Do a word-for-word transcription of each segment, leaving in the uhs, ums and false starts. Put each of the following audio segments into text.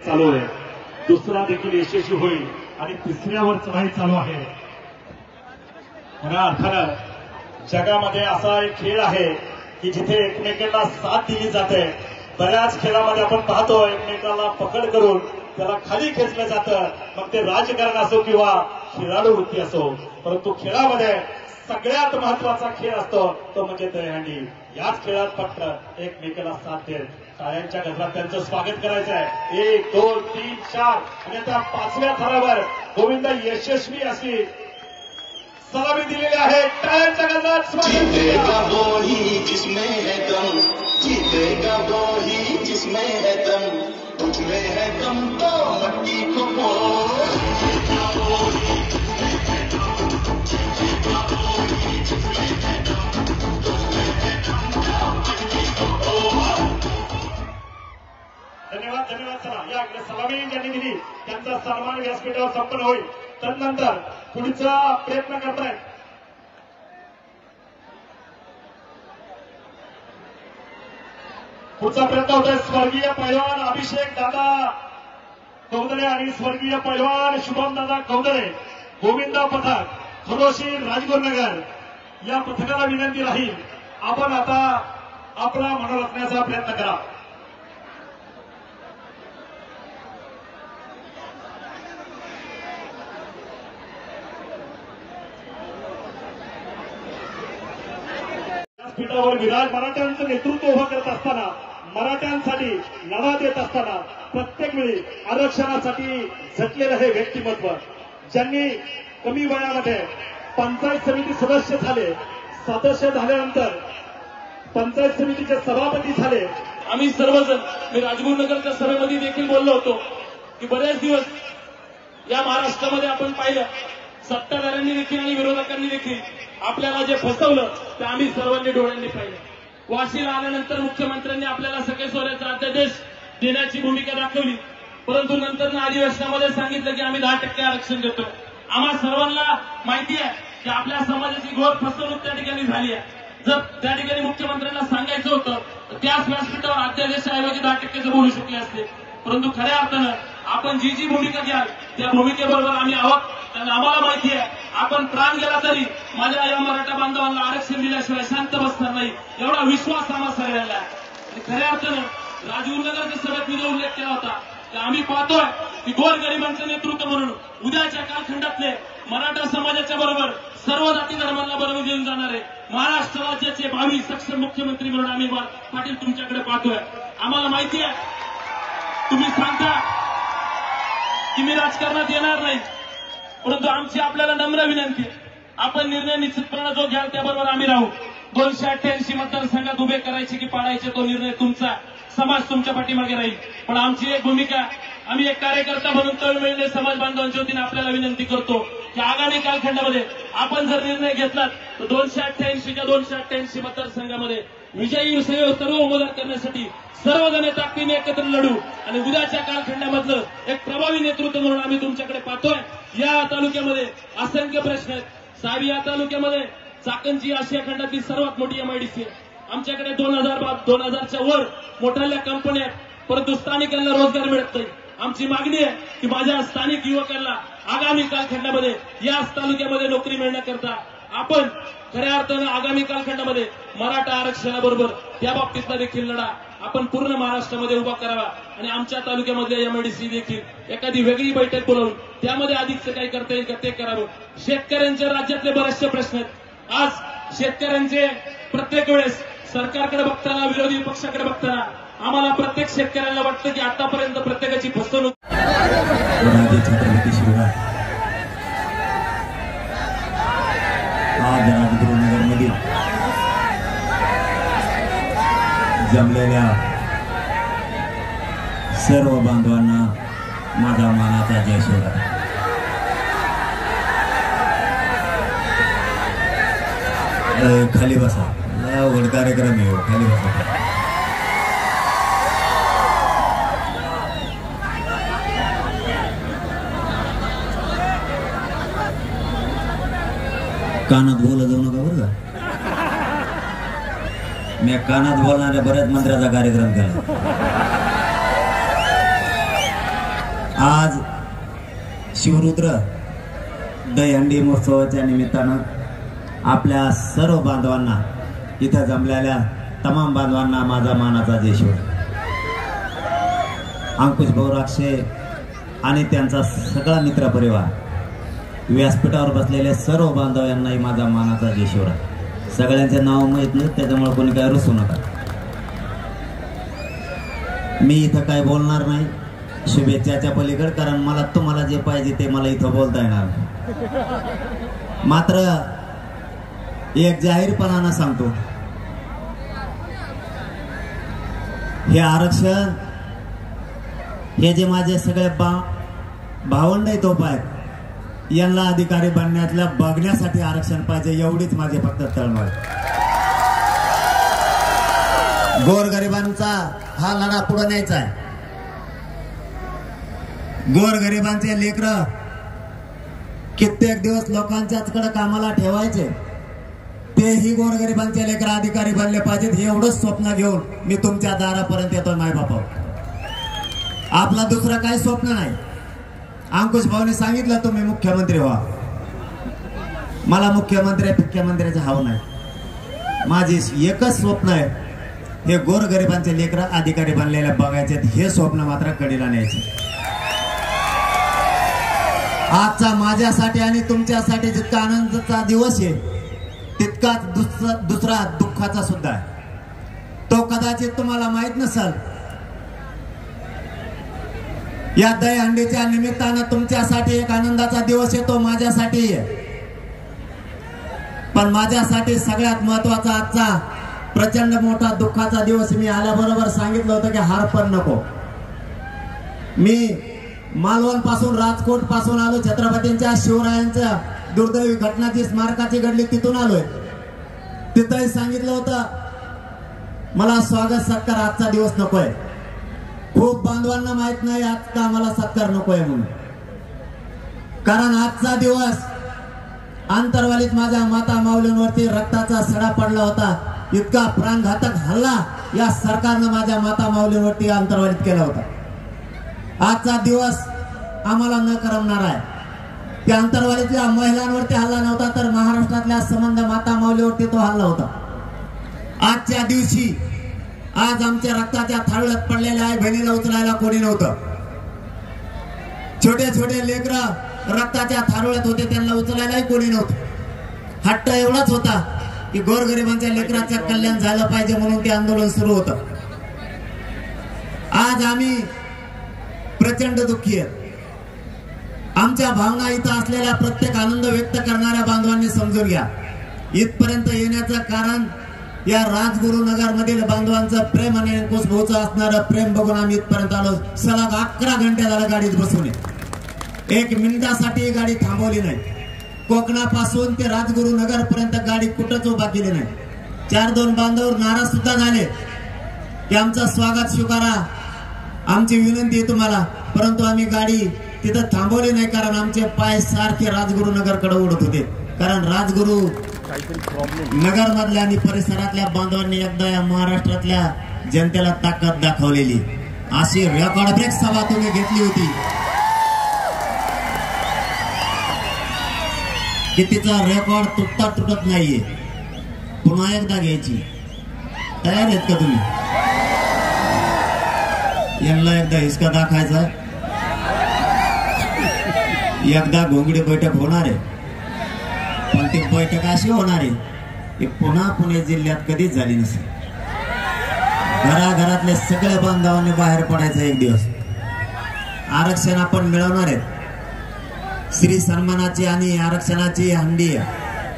चालू आहे, दुसरा देखील यशस्वी होईल आणि तिसऱ्यावर चढाई चालू आहे. खऱ्या अर्थानं जगामध्ये असा एक खेळ आहे की जिथे एकमेकांना साथ दिली जाते. बऱ्याच खेळामध्ये आपण पाहतो एकमेकांना पकड करून त्याला खाली खेचलं जातं, मग ते राजकारण असो किंवा खेळाडू वृत्ती असो. परंतु खेळामध्ये सगळ्यात महत्वाचा खेळ असतो तो म्हणजे दहीहंडी. याच खेळात फक्त एकमेकाला साथ देत टाळ्यांच्या गजरात त्यांचं स्वागत करायचं आहे. एक दोन तीन चार आणि त्या पाचव्या थरावर गोविंद यशस्वी अशी सलामी दिलेली आहे. टाळ्यांच्या गजरात स्वागत. जीतेगा वो ही जिसमें है दम, जीतेगा वो ही जिसमें है दम, तुझमें है दम तो मट्टी को बोल. धन्यवाद धन्यवाद. चला या सलामी ज्यांनी दिली त्यांचा सन्मान व्यासपीठावर संपन्न होईल. तदनंतर पुढचा प्रयत्न करतायत पुढचा प्रयत्न होतोय स्वर्गीय पैलवान अभिषेक दादा कौदरे आणि स्वर्गीय पैलवान शुभम दादा कौदरे गोविंद पथक खरोशी राजगुरुनगर. या पथकाला विनंती राहील आपण आता आपला मनोरंजनाचा प्रयत्न करा. व्यासपीठावर विराज मराठ्यांचं नेतृत्व उभं करत असताना, मराठ्यांसाठी लढा देत असताना प्रत्येक वेळी आरक्षणासाठी झटलेलं हे व्यक्तिमत्व, ज्यांनी कमी वयामध्ये पंचायत समिती सदस्य झाले, सदस्य झाल्यानंतर पंचायत समितीचे सभापती झाले. आम्ही सर्वजण मी राजगुरुनगरच्या सभेमध्ये देखील बोललो होतो की बरेच दिवस या महाराष्ट्रामध्ये आपण पाहिलं सत्ताधाऱ्यांनी देखील आणि विरोधकांनी देखील आपल्याला जे फसवलं ते आम्ही सर्वांनी डोळ्यांनी पाहिलं. वाशीला आल्यानंतर मुख्यमंत्र्यांनी आपल्याला सगळे सोन्याचा अध्यादेश देण्याची भूमिका दाखवली, परंतु नंतर अधिवेशनामध्ये सांगितलं की आम्ही दहा टक्के आरक्षण देतो. आम्हा सर्वांना माहिती आहे की आपल्या समाजाची घोर फसवणूक त्या ठिकाणी झाली आहे. जर त्या ठिकाणी मुख्यमंत्र्यांना सांगायचं होतं तर त्याच व्यासपीठावर अध्यादेशाऐवजी दहा टक्केचं बोलू शकले असते. परंतु खऱ्या अर्थानं आपण जी जी भूमिका घ्याल त्या भूमिकेबरोबर आम्ही आहोत. कारण आम्हाला माहिती आहे आपण प्राण गेला तरी माझ्या या मराठा बांधवांना आरक्षण दिल्याशिवाय शांत बसणार नाही, एवढा विश्वास आम्हा सगळ्यांना आहे. आणि खऱ्या अर्थानं राजगुरुनगरच्या सभेत मी जो उल्लेख केला होता की आम्ही पाहतोय की गोरगरिबांचं नेतृत्व म्हणून उद्याच्या कालखंडातले मराठा समाजाच्या बरोबर सर्व जाती धर्मांना बरोबर घेऊन जाणारे महाराष्ट्र राज्याचे भावी सक्षम मुख्यमंत्री म्हणून आम्ही पाटील तुमच्याकडे पाहतोय. आम्हाला माहिती आहे तुम्ही सांगता की मी राजकारणात येणार नाही, परंतु आमची आपल्याला नम्र विनंती, आपण निर्णय निश्चितपणे जो घ्याल त्याबरोबर आम्ही राहू. दोनशे अठ्ठ्याऐंशी मतदारसंघात उभे करायचे की पाडायचे तो निर्णय तुमचा, समाज तुमच्या पाठीमागे राहील. पण आमची एक भूमिका, आम्ही एक कार्यकर्ता म्हणून तळमळीने समाज बांधवांच्या वतीने आपल्याला विनंती करतो की आगामी कालखंडामध्ये आपण जर निर्णय घेतला तर दोनशे अठ्ठ्याऐंशीच्या दोनशे अठ्ठ्याऐंशी मतदारसंघामध्ये विजयी सर्व उमेदवार करण्यासाठी सर्वजण ताकदीने एकत्र लढू आणि उद्याच्या कालखंडामधलं एक प्रभावी नेतृत्व म्हणून आम्ही तुमच्याकडे पाहतोय. या तालुक्यामध्ये असंख्य प्रश्न आहेत. साहेब, या तालुक्यामध्ये चाकणची आशिया खंडातली सर्वात मोठी एमआयडीसी आहे. आमच्याकडे दोन हजार दोन हजारच्या वर मोठ्या कंपन्या आहेत, परंतु स्थानिकांना रोजगार मिळत नाही. आमची मागणी आहे की माझ्या स्थानिक युवकांना आगामी कालखंडामध्ये याच तालुक्यामध्ये नोकरी मिळण्याकरता आपण खऱ्या अर्थानं आगामी कालखंडामध्ये मराठा आरक्षणाबरोबर त्या बाबतीतला देखील लढा आपण पूर्ण महाराष्ट्रामध्ये उभा करावा आणि आमच्या तालुक्यामधल्या एमआयडीसी देखील एखादी वेगळी बैठक बोलावून त्यामध्ये अधिकचं काही करता येईल का ते करावं. शेतकऱ्यांच्या राज्यातले बरेचसे प्रश्न आहेत. आज शेतकऱ्यांचे प्रत्येक वेळेस सरकारकडे बघताना, विरोधी पक्षाकडे बघताना आम्हाला प्रत्येक शेतकऱ्यांना वाटतं की आतापर्यंत प्रत्येकाची फसवणूक. छत्रपती शिवराय आज राजगुरुनगरमध्ये जमलेल्या सर्व बांधवांना माझा मानाचा जय शिवराय. खाली बसा, अवघड कार्यक्रम आहे, खाली बसा. कानात बोलत जाऊ नका बरं का. मी कानात बोलणाऱ्या बऱ्याच मंत्र्याचा कार्यक्रम केला. आज शिवरुद्र दहीहंडी महोत्सवाच्या निमित्तानं आपल्या सर्व बांधवांना, इथं जमलेल्या तमाम बांधवांना माझा मानाचा जयशिव. अंकुश भाऊ राक्षे आणि त्यांचा सगळा मित्रपरिवार, व्यासपीठावर बसलेले सर्व बांधव यांनाही माझा मानाचा जयशिव. सगळ्यांचे नाव माहीत नाही, त्याच्यामुळे कोणी काय रुसू नका. मी इथं काय बोलणार नाही शुभेच्छाच्या पलीकडे, कारण मला तुम्हाला जे पाहिजे ते मला इथं बोलता येणार नाही. मात्र एक जाहीरपणानं सांगतो, हे आरक्षण, हे जे माझे सगळे बा भावंड तोप आहेत, यांना अधिकारी बनण्यातल्या बघण्यासाठी आरक्षण पाहिजे, एवढीच माझे फक्त तळमळ. गोरगरिबांचा हा लढा पुढे न्यायचा आहे. गोरगरिबांचे लेकरं कित्येक दिवस लोकांच्याचकडे कामाला ठेवायचे, तेही गोरगरिबांचे लेकरं अधिकारी बनले पाहिजेत, हे एवढंच स्वप्न घेऊन मी तुमच्या दारापर्यंत येतो. माय बापा, आपला दुसरं काही स्वप्न नाही. अंकुश भाऊने सांगितलं तुम्ही मुख्यमंत्री व्हा. मला मुख्यमंत्री मुख्यमंत्र्याचं हाव नाही. माझी एकच स्वप्न आहे, हे गोरगरिबांचे लेकरं अधिकारी बनलेले बघायचे, हे स्वप्न मात्र कडीला न्यायचे. आजचा माझ्यासाठी आणि तुमच्यासाठी जितका आनंदाचा दिवस आहे, तितकाच दुसरा दुसरा दुःखाचा सुद्धा आहे. तो कदाचित तुम्हाला माहित नसेल. या दहीहंडीच्या निमित्तानं तुमच्यासाठी एक आनंदाचा दिवस येतो, माझ्यासाठी आहे. पण माझ्यासाठी सगळ्यात महत्वाचा आजचा प्रचंड मोठा दुःखाचा दिवस. मी आल्याबरोबर सांगितलं होतं की हार पण नको. मी मालवण पासून, राजकोट पासून आलो. छत्रपतींच्या शिवरायांच्या दुर्दैवी घटनाची स्मारकाची घडली तिथून आलोय. तिथंही सांगितलं होतं मला स्वागत सत्कार आजचा दिवस नकोय. खूप बांधवांना माहित नाही आज का मला सत्कार नकोय म्हणून, कारण आजचा दिवस आंतरवालीत माझ्या माता माऊलींवरती रक्ताचा सडा पडला होता. इतका प्राणघातक हल्ला या सरकारनं माझ्या माता माऊलींवरती आंतरवालीत केला होता. आजचा दिवस आम्हाला न करमणार आहे. त्या आंतरवालीतल्या महिलांवरती हल्ला नव्हता, तर महाराष्ट्रातल्या संबंध माता माऊलीवरती तो हल्ला होता. आजच्या दिवशी आज आमच्या रक्ताच्या थाळीत पडलेल्या आई बहिणीला उचलायला कोणी नव्हतं. छोटे छोटे लेकरं रक्ताच्या थारोळ्यात होते, त्यांना उचलायलाही कोणी नव्हतं. हट्ट एवढाच होता की गोरगरिबांच्या लेकराचं कल्याण झालं पाहिजे, म्हणून ते आंदोलन सुरू होतं. आज आम्ही प्रचंड दुःखी आहेत. आमच्या भावना इथं असलेल्या प्रत्येक आनंद व्यक्त करणाऱ्या बांधवांनी समजून घ्या. इथपर्यंत येण्याचं कारण या राजगुरु नगर मधील बांधवांचं प्रेम आणि अंकुश भाऊचं असणारं प्रेम बघून आम्ही इथपर्यंत आलो. सलग अकरा घंटे झालं गाडीत बसून, एक मिनिटासाठी गाडी थांबवली नाही. कोकणापासून ते राजगुरु नगर पर्यंत गाडी कुठंच उभा केली नाही. चार दोन बांधव नाराज सुद्धा झाले की आमचं स्वागत स्वीकारा, आमची विनंती आहे तुम्हाला, परंतु आम्ही गाडी तिथं थांबवली नाही, कारण आमचे पाय सारखे राजगुरु नगर कडे उडत होते. कारण राजगुरु नगर मधल्या आणि परिसरातल्या बांधवांनी एकदा या महाराष्ट्रातल्या जनतेला ताकद दाखवलेली अशी रेकॉर्ड ब्रेक सभा तुम्ही घेतली होती की तिचा रेकॉर्ड तुटता तुटत नाहीये. पुन्हा एकदा घ्यायची तयार आहेत का तुम्ही? यांना एकदा हिसका दाखायचा, एकदा घोंगडी बैठक होणार आहे. पण ती बैठक अशी होणार आहे की पुन्हा पुणे जिल्ह्यात कधीच झाली नसेल. घराघरातले सगळ्या बांधवांनी बाहेर पडायचं एक दिवस. आरक्षण आपण मिळवणार आहेत. श्री सन्मानाची आणि आरक्षणाची हंडी आहे.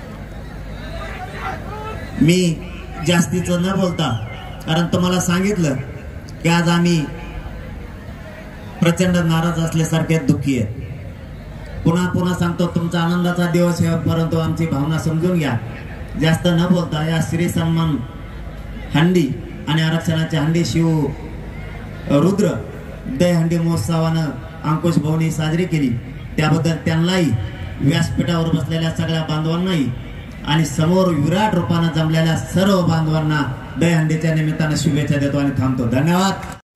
मी जास्तीच न बोलता, कारण तुम्हाला सांगितलं की आज आम्ही प्रचंड नाराज असल्यासारखे दुःखी आहे. पुन्हा पुन्हा सांगतो, तुमचा आनंदाचा दिवस आहे, परंतु आमची भावना समजून घ्या. जास्त न बोलता या श्री सन्मान हंडी आणि आरक्षणाची हंडी शिव रुद्र दहीहंडी महोत्सवानं अंकुश भाऊनी साजरी केली, त्याबद्दल त्यांनाही, व्यासपीठावर बसलेल्या सगळ्या बांधवांनाही आणि समोर विराट रूपानं जमलेल्या सर्व बांधवांना दहीहंडीच्या निमित्तानं शुभेच्छा देतो आणि थांबतो. धन्यवाद.